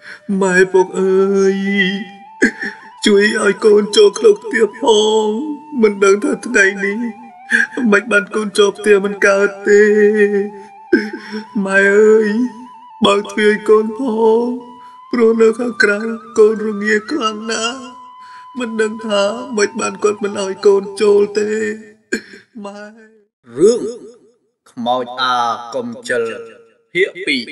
Mai bốc ơi, chú ý ơi con cho khóc tiếp phong, mình đang thật này đi, mạch bàn con chộp tiếp mình cao tê. Mai ơi, bác thuê con phong, pro nó khá krang con rung nghe con na, mình đang thả mạch bàn con mình ơi con chôl tê. Mai Rương Khmoj a công chل Hiệp bị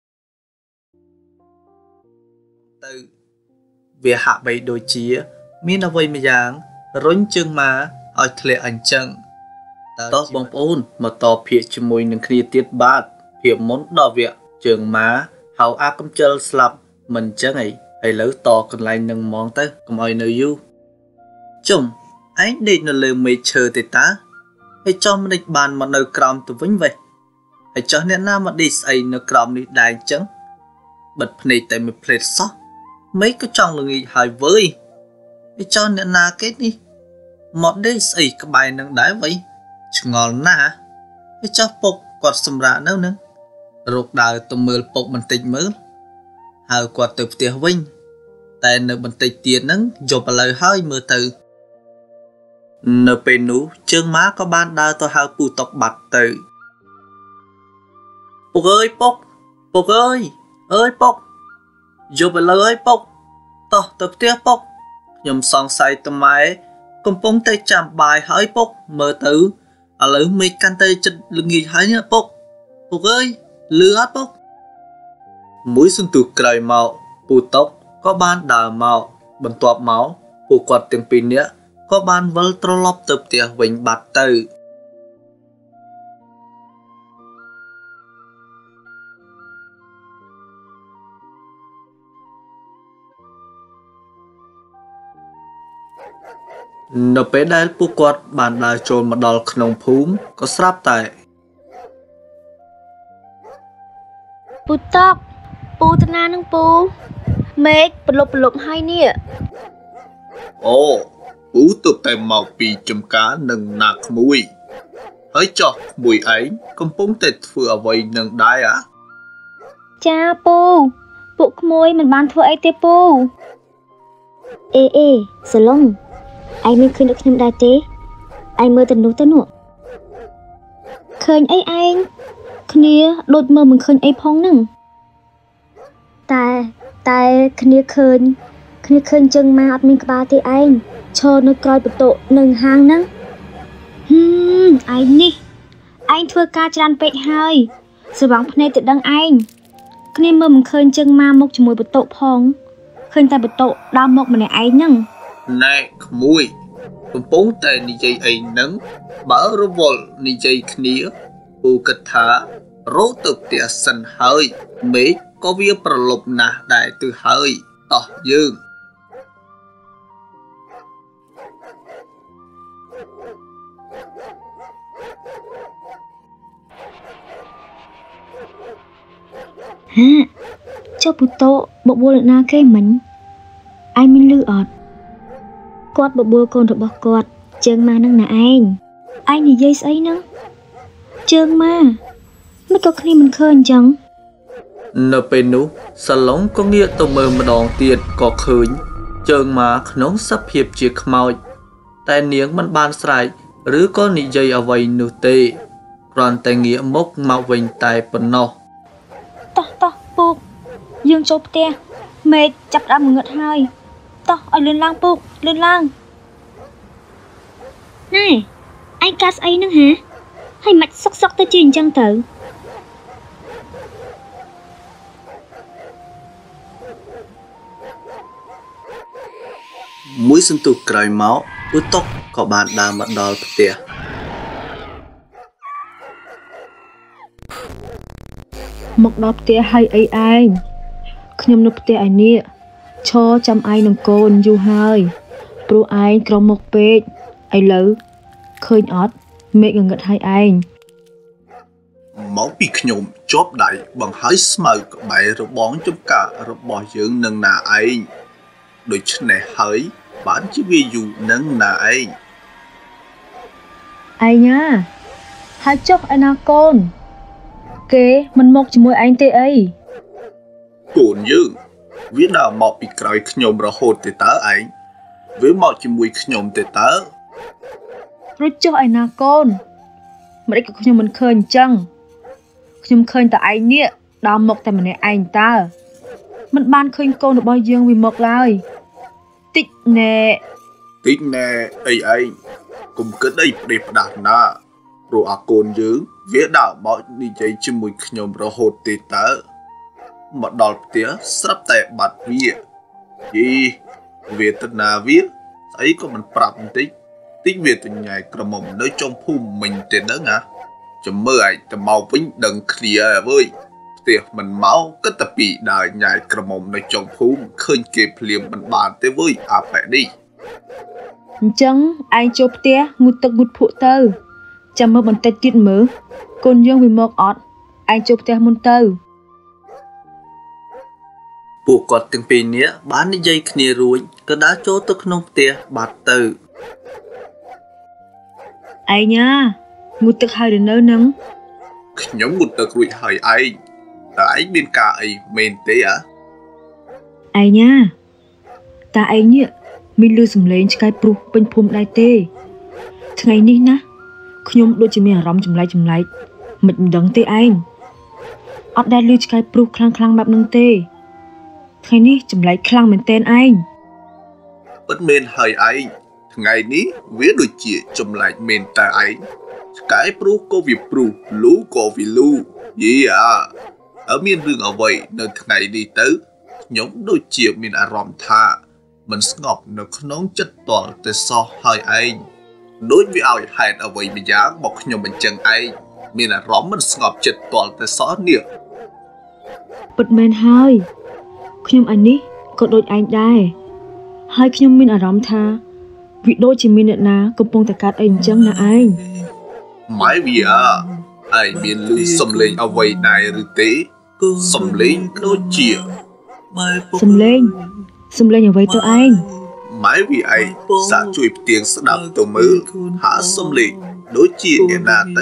Từ Vì hạ bày đôi chía Miên ở vây mà dáng Rốn chân mà Ôi thề ảnh chân Tốt bóng ôn Mà tỏ phía cho mùi nâng khía tiết bát Phía món đỏ việc Trường má Hào a công chل slap Mình chân ấy Hãy lỡ tỏ còn lại nâng món tới Còn ôi nơi du Chồng Anh đi nó lưu mê chờ tới ta Hãy cho mình địch bàn mà nơi krong từ vĩnh vậy Hãy cho nên nào mà đi xây nơi krong đi đài chấn Bật này tại mình plate sóc Mấy cái trong là nghỉ hỏi với Hãy cho nên nào kết đi Một đi xây cái bài nâng đáy vậy Chứ ngon nà Hãy cho bốc quạt xâm ra nữa nâng Rụt đào tùm mơ bốc mình tích mơ Hãy quạt từ phía vinh Tại nơi mình tích tiền nâng Dù bà lời hơi mơ từ Nờ bê nú chương má có ban đào tôi hào bù tộc bạch tự Bốc ơi bốc Bốc ơi ơi bốc Dù bà lời ơi bốc Tỏ tập tiếc bốc Nhầm xong say tùm máy Công bóng tay chạm bài hỏi bốc Mơ tử Ở lỡ mê căn tay chân lưng nghỉ hỏi nhá bốc Bốc ơi lừa hết bốc Mũi xuân tù cài màu Bù tộc có ban đào màu Bần toạp máu Bù quạt tiếng pin nhé Có ban vâng trô lọc tập tìa vĩnh bát tử Nó bế đáy bố quát bàn đài trồn mà đòl khổng phúm Có sáp tại Bố tóc Bố tân à nâng bố Mếch bật lục hai nè Ồ Bố tập tại màu bì chùm cá nâng nạc mùi Hãy cho mùi ấy Công bóng tệt vừa vầy nâng đáy á Cha bố Bố khmôi mình bán thua ấy tê bố Ê Sở lông Anh mình khơi được nhầm đài tế Anh mơ tình nụ tân nụ Khơi ấy anh Khnia đột mơ mình khơi ấy phong nâng Tại khnia khơi chân mà ọt mình bà tê anh Cho nó coi bật tổ nâng hang nâng Anh đi Anh thua ca tràn bệt hơi Rồi bóng này tự đăng anh Khnia mơ mình khơi chân mà mốc cho mùi bật tổ phong Khơi ta bật tổ đau mốc mà này anh nâng Nè mùi Công bóng tay ní dây ấy nâng Bảo rô vôl ní dây khnia Bù kịch thả Rô tục tìa sân hơi Mấy có vía bà lục nà đại từ hơi Tỏ dương Hả Cho bù tổ bộ bùa lực na kê mình Anh mình lưu ọt Quát bộ bùa con rồi bọc quạt Chân ma nâng nà anh thì dây ấy nâng Chân ma Mấy có khi mình khơi chẳng Nờ bê nú Xa lóng có nghĩa tàu mơ mà đòn tiệt có khơi Chân mà nóng sắp hiệp chiếc màu Tại niếng mình ban sạch Rứ có nị dây ở vầy nụ tê Còn tại nghĩa mốc mạo vệnh tại phần nọ Tỏ buộc Dương chốt tè Mệt chặt ra một ngợt hơi Tỏ ở lên lang buộc lên lang Này Anh cast ấy nâng hả Hay mạch sóc tới truyền chân tự Mũi xuân tù cài máu Bút tóc có bàn đà mặt đòl tìa Một đọc tìa hay ấy anh Khňom nộp tìa anh nè Cho chăm ai nâng côn dù hơi Bố anh krong một bết Anh lỡ Khơi nhọt Mẹ ngờ ngật hai anh Máu bị nhộm chóp đại bằng hái smoke bày rồi bón trong cả rồi bỏ dưỡng nâng nà anh Đôi chân này hỡi bán chỉ vì dù nâng nà anh Anh nha Hai chốc anh à con Kế mình mọc chỉ môi anh tê ấy Cồn dương វាដើរមកពីក្រោយខ្ញុំរហូតទេតើឯងវាមកជាមួយខ្ញុំទេតើរួចចុះឯណាកូនមិនដេចក៏ខ្ញុំមិនឃើញអញ្ចឹងខ្ញុំឃើញតែឯងនេះដើរមកតែម្នាក់ឯងតើមិនបានឃើញកូនរបស់យើងវាមកឡើយតិចណែអីឯងកុំគិតអីផ្ដេសផ្ដាស់ណាព្រោះអាកូនយើងវាដើរមកនិយាយជាមួយខ្ញុំរហូតទេតើមកដល់ផ្ទះស្រាប់តែបាត់វាយីវេទនាវាស្អីក៏មិនប្រាប់បន្តិចវាទៅញ៉ែក្រមុំនៅចុងភូមិមិញទេហ្នឹងណាចាំមើលឯងទៅមកវិញដឹងគ្នាហើយផ្ទះមិនមកគិតតែពីដើរញ៉ែក្រមុំនៅចុងភូមិឃើញគេភ្លាមមិនបានទេវើយអាប៉ែនេះអញ្ចឹងឯងចូលផ្ទះងូតទឹកងូតភក់ទៅចាំមើលបន្តិចទៀតមើលកូនយើងវាមកអត់ឯងចូលផ្ទះមុនទៅពួកគាត់ទាំងពីរនាក់បាននិយាយគ្នារួចក៏ដើរចូលទៅក្នុងផ្ទះបាត់ទៅឯងងូតទឹកហើយឬនៅនឹងខ្ញុំងូតទឹករួចហើយឯងតើឯងមានការអីមែនទេឯងតាឯងនេះមានលឺសំឡេងឆ្កែព្រុសពេញភូមិដែរទេថ្ងៃនេះណាខ្ញុំដូចជាមានអារម្មណ៍ចម្លែកមិនដឹងទេឯងអត់ដែលលឺឆ្កែព្រុសខ្លាំងបែបហ្នឹងទេថ្ងៃនេះចម្លែកខ្លាំងមែនទែនឯងពិតមែនហើយឯងថ្ងៃនេះវាដូចជាចម្លែកមែនតើឯងឆ្កែព្រុសក៏វាព្រុសលូក៏វាលូយីមានរឿងអ្វីនៅថ្ងៃនេះទៅខ្ញុំដូចជាមានអារម្មណ៍ថាមិនស្ងប់នៅក្នុងចិត្តតលតែសោះហើយឯងដូចវាឲ្យហេតុអ្វីម្យ៉ាងមកខ្ញុំអញ្ចឹងឯងមានអារម្មណ៍មិនស្ងប់ចិត្តតលតែសោះនេះពិតមែនហើយខ្ញុំអានេះក៏ដូចឯងដែរហើយខ្ញុំមានអារម្មណ៍ថាវាដូចជាមានអ្នកណាកំពុងតែកាត់អីអញ្ចឹងណាឯងម៉ែវាឯងមានឮសំឡេងអ្វីដែរឬទេសំឡេងដូចជាសំឡេងអ្វីទៅឯងម៉ែវាឯងសាកជួយផ្ទៀងស្ដាប់ទៅមើលហាសំឡេងដូចជាអ្នកណាទៅ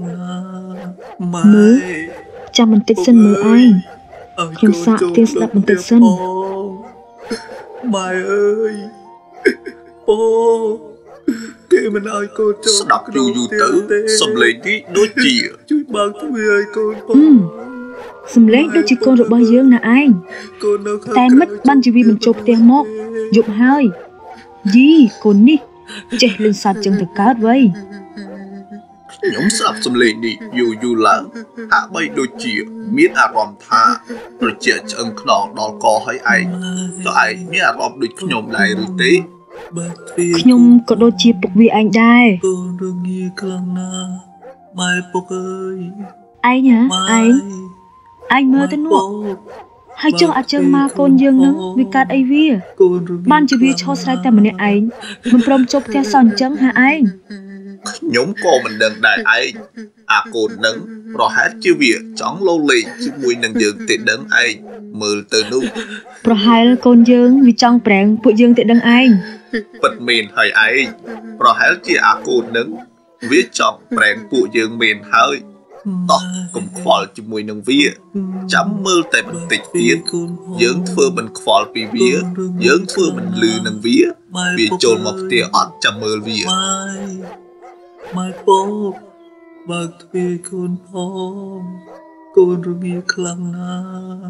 មើលចាំបន្តិចសិនមើលឯងខ្ញុំសាកផ្ទៀងស្ដាប់បន្តិចសិនម៉ែអើយពោគេមិនឲ្យកូនចូលស្ដាប់យូរទៅសំឡេងនេះដូចជាជួយបើកទ្វារឲ្យកូនពោសំឡេងដូចជាកូនរបស់យើងណាឯងតែមិនបានជីវីមិនចូលផ្ទះមកយប់ហើយយីកូននេះចេះលេងសត្វចឹងទៅកើតវ៉ៃខ្ញុំស្ដាប់សំឡេងនេះយូរឡើងហាក់បីដូចជាមានអារម្មណ៍ថាត្រជាក់ឆ្អឹងខ្នងដល់កហើយឯងតើឯងមានអារម្មណ៍ដូចខ្ញុំដែរឬទេខ្ញុំក៏ដូចជាពុកវាឯងដែរកូនរងាខ្លាំងណាស់ម៉ែពុកអើយឯងមើលទៅនោះហើយចុះអាចជើងមកកូនយើងនឹងវាកាត់អីវាបានជាវាឈរស្រែកតែម្នាក់ឯងមិនព្រមជប់ផ្ទះសោះអញ្ចឹងហាឯងខ្ញុំក៏មិនដឹងដែរឯងអាកូននឹងប្រហែលជាវាចង់លោលេងជាមួយនឹងយើងទេដឹងឯងមើលទៅនោះប្រហែលកូនយើងវាចង់ប្រែងពួកយើងទេដឹងឯងពិតមែនហើយឯងប្រហែលជាអាកូននឹងវាចង់ប្រែងពួកយើងមែនហើយតោះកុំខ្វល់ជាមួយនឹងវាចាំមើលតែបន្តិចទៀតយើងធ្វើមិនខ្វល់ពីវាយើងធ្វើមិនលឺនឹងវាចូលមកផ្ទះអត់ចាំមើលវាម៉ែពោបើកទ្វារកូនផងកូនរងាខ្លាំងណាស់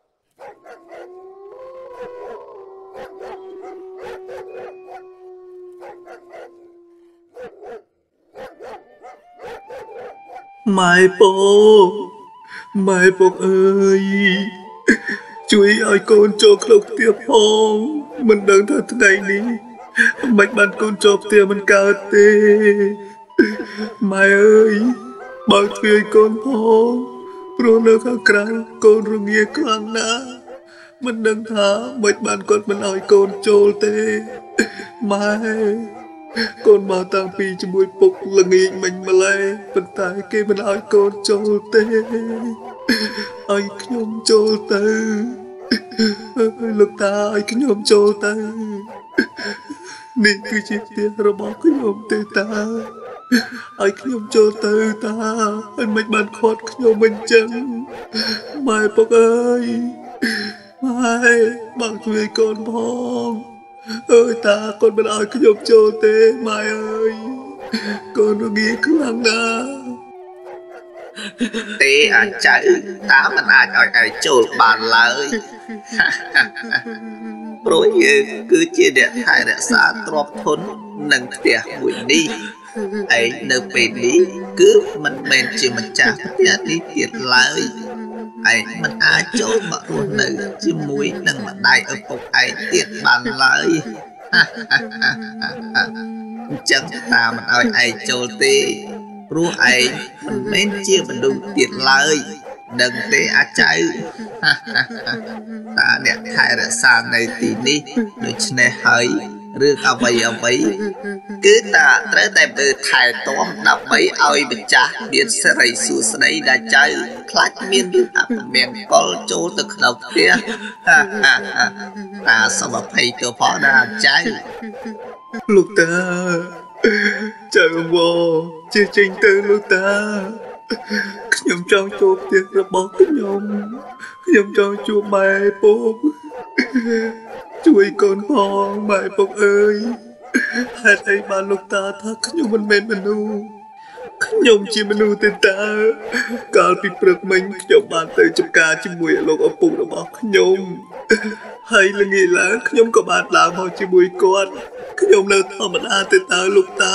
ម៉ែពោអើយជួយឲ្យកូនចូលក្នុងផ្ទះផងមិនដឹងថាថ្ងៃនេះមិនបានកូនចូលផ្ទះមិនកើតទេម៉ែអើយបើកទ្វារកូនផងព្រោះនៅខាងក្រៅកូនរងាខ្លាំងណាស់មិនដឹងថាមិនបានគាត់មិនឲ្យកូនចូលទេម៉ែកូនមកតាំងពីជាមួយពុកល្ងាចមិញម្លេះប៉ុន្តែគេមិនឲ្យកូនចូលទេឲ្យខ្ញុំចូលទៅលោកតាឲ្យខ្ញុំចូលទៅនេះគឺជាផ្ទះរបស់ខ្ញុំទេតាឲ្យខ្ញុំចូលទៅតាហើយមិនបានខាត់ខ្ញុំអញ្ចឹងម៉ែពុកអើយ Mai bằngជួយកូនផងអើយតាកូនមិនឲ្យខ្ញុំចូលទេម៉ែអើយកូនរងាខ្លាំងណាស់ទេអាចចៅតាមិនអាចឲ្យឯងចូលបានឡើយព្រោះយើងគឺជាអ្នកថែរក្សាទ្រព្យធននិងផ្ទះមួយនេះឯងនៅពេលនេះគឺមិនមែនជាម្ចាស់ផ្ទះនេះទៀតឡើយឯងមិនអាចចូលមករស់នៅជាមួយនឹងម្ដាយឪពុកឯងទៀតបានឡើយអញ្ចឹងតាមិនឲ្យឯងចូលទេព្រោះឯងមិនមែនជាមនុស្សទៀតឡើយដឹងទេអាចៅតាអ្នកថែរក្សានៅទីនេះដូច្នេះហើយរឿងអ្វីគឺតាត្រូវតែមើលថែទាំដើម្បីឲ្យម្ចាស់មានសិរីសួស្តីដែរចៅខ្លាចមានរឿងអពមង្គលចូលទៅក្នុងផ្ទះតាសូមអភ័យទោសផងណាចៅលោកតាចៅវជាចេញទៅលោកតាខ្ញុំចង់ចូលផ្ទះរបស់ខ្ញុំចង់ជួបម៉ែពុកជួយកូនផងម៉ែពុកអើយហេតុអីបានលោកតាថាខ្ញុំមិនមែនមនុស្សខ្ញុំជាមនុស្សទេតាកាលពីព្រឹកមិញខ្ញុំបានទៅចំការជាមួយលោកឪពុករបស់ខ្ញុំហើយល្ងាចឡើងខ្ញុំក៏បានឡើងមកជាមួយគាត់ខ្ញុំនៅធម្មតាទេតាលោកតា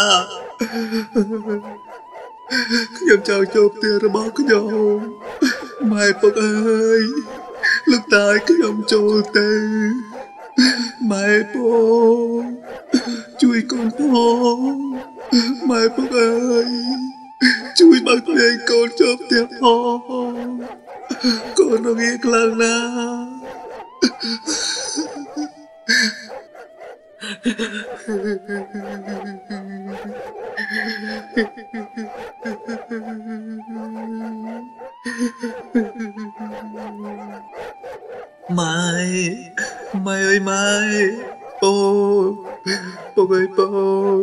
ខ្ញុំចង់ចូលផ្ទះរបស់ខ្ញុំម៉ែពុកអើយលោកតាឲ្យខ្ញុំចូលទៅម៉ែពុកជួយកូនផងម៉ែពុកអើយជួយបើកទ្វារកូនចូលផ្ទះផងកូនរងាខ្លាំងណាស់ម៉ែអើយម៉ែពុកអើយពុក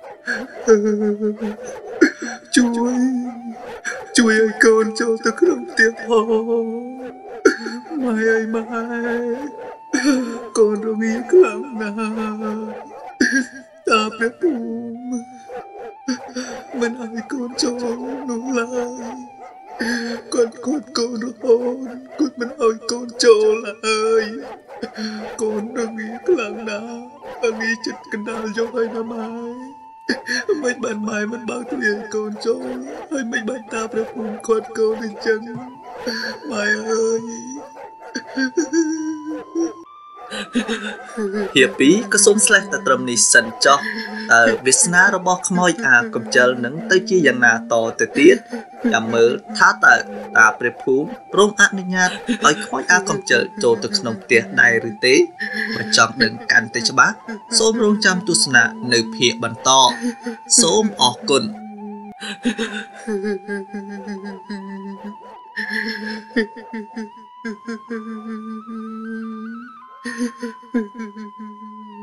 ជួយឲ្យកូនចូលទៅក្នុងផ្ទះផងម៉ែអើយម៉ែកូនរងាខ្លាំងណាស់តាព្រះភូមិមិនឲ្យកូនចូលនោះឡើយគាត់កូនរហូតគាត់មិនឲ្យកូនចូលឡើយកូនរងាខ្លាំងណាស់រងាចិត្តកណ្ដាលយកឲ្យណាម៉ែមិនបានម៉ែមិនបើកទ្វារកូនចូលហើយមិនបានតាព្រះភូមិគាត់កូនអញ្ចឹងម៉ែអើយហៀបពីក៏សូមស្លេះតែត្រឹមនេះសិនចុះតើវាសនារបស់ខ្មោចអាកំចិលនឹងទៅជាយ៉ាងណាតទៅទៀតចាំមើលថាតើតាព្រះភូមិព្រមអនុញ្ញាតឲ្យខ្មោចអាកំចិលចូលទៅក្នុងផ្ទះដែរឬទេបើចង់ដឹងកាន់តែច្បាស់សូមរងចាំទស្សនានៅភាគបន្តសូមអរគុណ Ha ha ha ha ha.